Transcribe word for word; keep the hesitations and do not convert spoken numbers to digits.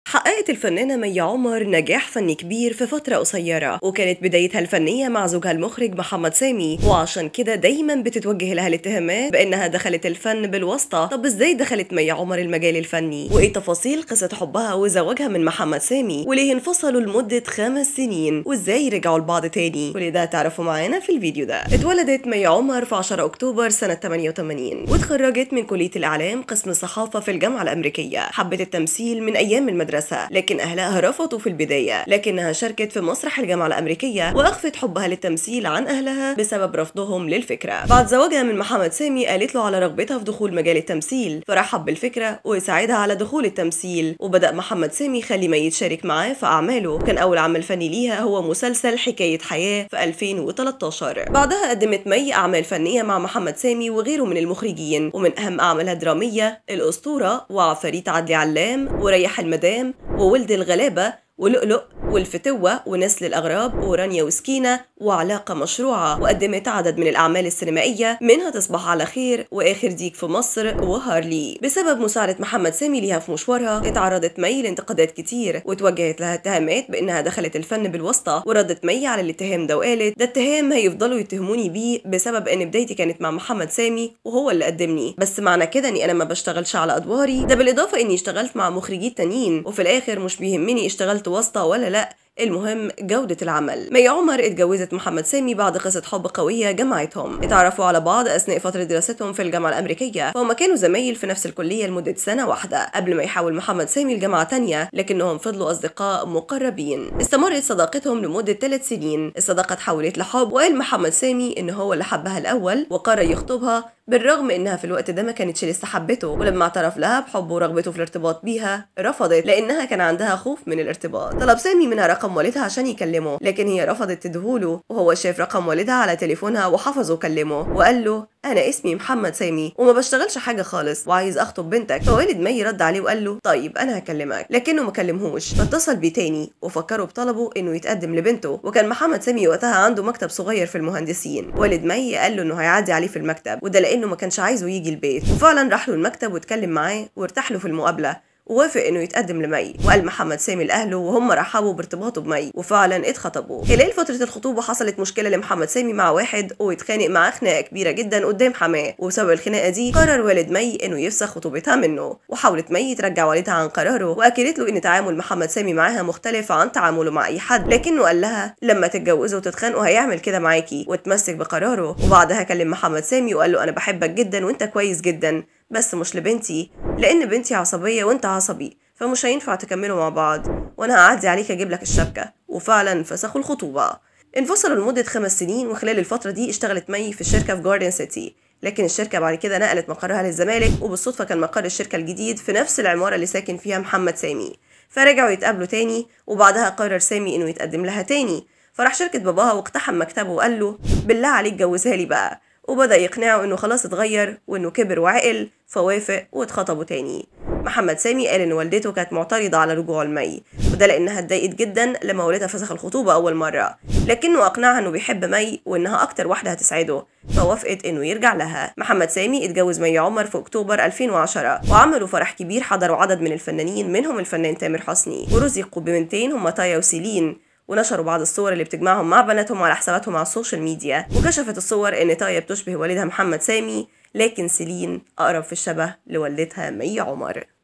حققت الفنانة مي عمر نجاح فني كبير في فترة قصيرة، وكانت بدايتها الفنية مع زوجها المخرج محمد سامي، وعشان كده دايما بتتوجه لها الاتهامات بانها دخلت الفن بالواسطة. طب ازاي دخلت مي عمر المجال الفني؟ وايه تفاصيل قصة حبها وزواجها من محمد سامي؟ وليه انفصلوا لمدة خمس سنين؟ وازاي رجعوا لبعض تاني؟ كل ده هتعرفوا معانا في الفيديو ده. اتولدت مي عمر في عشرة اكتوبر سنة ثمانية وثمانين، واتخرجت من كلية الاعلام قسم الصحافة في الجامعة الامريكية. حبت التمثيل من ايام المدرسة، لكن أهلها رفضوا في البداية، لكنها شاركت في مسرح الجامعة الأمريكية وأخفت حبها للتمثيل عن أهلها بسبب رفضهم للفكرة. بعد زواجها من محمد سامي قالت له على رغبتها في دخول مجال التمثيل، فرحب بالفكرة وساعدها على دخول التمثيل. وبدأ محمد سامي يخلي مي يتشارك معاه في أعماله. كان أول عمل فني ليها هو مسلسل حكاية حياة في ألفين وثلاثة عشر. بعدها قدمت مي أعمال فنية مع محمد سامي وغيره من المخرجين، ومن أهم أعمالها الدرامية الأسطورة وعفاريت عدلي علام وريح المدام وولد الغلابة ولؤلؤ والفتوة ونسل الأغراب ورانيا وسكينة وعلاقة مشروعة. وقدمت عدد من الأعمال السينمائية منها تصبح على خير وآخر ديك في مصر وهارلي. بسبب مساعدة محمد سامي ليها في مشوارها اتعرضت مي لانتقادات كتير، وتوجهت لها اتهامات بأنها دخلت الفن بالواسطة. وردت مي على الاتهام ده وقالت: ده اتهام هيفضلوا يتهموني بيه بسبب ان بدايتي كانت مع محمد سامي وهو اللي قدمني، بس معنى كده اني انا ما بشتغلش على ادواري، ده بالاضافة اني اشتغلت مع مخرجين تانيين، وفي الاخر مش بيهمني اشتغلت واسطة ولا لا، المهم جودة العمل. مي عمر اتجوزت محمد سامي بعد قصة حب قوية جمعتهم. اتعرفوا على بعض أثناء فترة دراستهم في الجامعة الأمريكية، فهم كانوا زمايل في نفس الكلية لمدة سنة واحدة قبل ما يحاول محمد سامي الجامعة تانية، لكنهم فضلوا أصدقاء مقربين. استمرت صداقتهم لمدة ثلاث سنين. الصداقة اتحولت لحب، وقال محمد سامي إن هو اللي حبها الأول وقرر يخطبها، بالرغم إنها في الوقت ده ما كانتش لسه حبته. ولما اعترف لها بحبه ورغبته في الارتباط بيها رفضت، لأنها كان عندها خوف من الارتباط. طلب سامي منها رقم والدها عشان يكلمه، لكن هي رفضت تديهوله، وهو شاف رقم والدها على تليفونها وحفظه وكلمه وقال له: أنا اسمي محمد سامي وما بشتغلش حاجة خالص وعايز أخطب بنتك. فوالد مي رد عليه وقال له: طيب أنا هكلمك، لكنه ما كلمهوش. فاتصل بيه تاني وفكروا بطلبه إنه يتقدم لبنته، وكان محمد سامي وقتها عنده مكتب صغير في المهندسين. والد مي قال له إنه هيعدي عليه في المكتب، وده لأنه ما كانش عايزه يجي البيت. وفعلا راح له المكتب واتكلم معاه وارتاح له في المقابلة، ووافق انه يتقدم لمي. وقال محمد سامي لاهله وهم رحبوا بارتباطه بمي، وفعلا اتخطبوا. خلال فتره الخطوبه حصلت مشكله لمحمد سامي مع واحد، واتخانق معاه خناقه كبيره جدا قدام حماه، وبسبب الخناقه دي قرر والد مي انه يفسخ خطوبتها منه. وحاولت مي ترجع والدها عن قراره، واكدت له ان تعامل محمد سامي معاها مختلف عن تعامله مع اي حد، لكنه قال لها: لما تتجوزوا وتتخانقوا هيعمل كده معاكي، وتمسك بقراره. وبعدها كلم محمد سامي وقال له: انا بحبك جدا وانت كويس جدا، بس مش لبنتي، لان بنتي عصبيه وانت عصبي، فمش هينفع تكملوا مع بعض، وانا هعدي عليك اجيب لك الشبكه. وفعلا فسخوا الخطوبه. انفصلوا لمده خمس سنين، وخلال الفتره دي اشتغلت مي في الشركه في جاردن سيتي، لكن الشركه بعد كده نقلت مقرها للزمالك، وبالصدفه كان مقر الشركه الجديد في نفس العماره اللي ساكن فيها محمد سامي. فرجعوا يتقابلوا تاني، وبعدها قرر سامي انه يتقدم لها تاني، فراح شركه باباها واقتحم مكتبه وقال له: بالله عليك جوزها لي بقى. وبدأ يقنعه انه خلاص اتغير وانه كبر وعقل، فوافق واتخطبوا تاني. محمد سامي قال ان والدته كانت معترضه على رجوعه لمي، وده لانها اتضايقت جدا لما والدها فسخ الخطوبه اول مره، لكنه اقنعها انه بيحب مي وانها اكتر واحده هتسعده، فوافقت انه يرجع لها. محمد سامي اتجوز مي عمر في اكتوبر ألفين وعشرة، وعملوا فرح كبير حضروا عدد من الفنانين منهم الفنان تامر حسني، ورزقوا ببنتين هما تايا وسيلين. ونشروا بعض الصور اللي بتجمعهم مع بناتهم على حساباتهم على السوشيال ميديا. وكشفت الصور ان تايا بتشبه والدها محمد سامي، لكن سيلين اقرب في الشبه لوالدتها مي عمر.